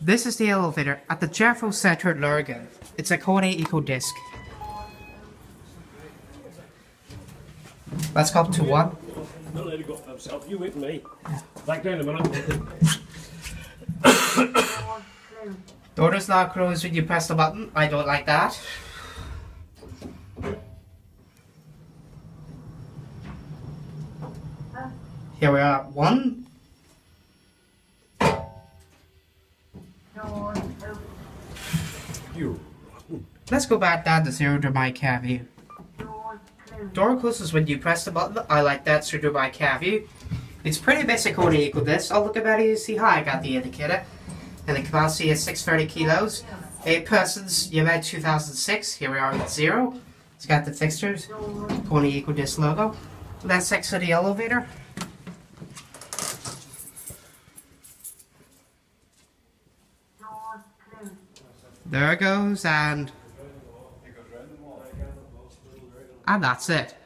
This is the elevator at the Jeffro Center Lurgan. It's a Kone Eco Disc. Let's go up to 1. Don't let it go for himself. You wait with me. Back down a minute. Door does not close when you press the button. I don't like that. Here we are at 1. Let's go back down to 0 to my cab view. Door closes when you press the button. I like that, so do my cab view. It's pretty basic Kone Eco Disc. I'll look about it, you see how I got the indicator. And the capacity is 630 kilos. 8 persons, you about 2006. Here we are at 0. It's got the fixtures, Kone Eco Disc logo. Let's exit the elevator. There it goes, and that's it.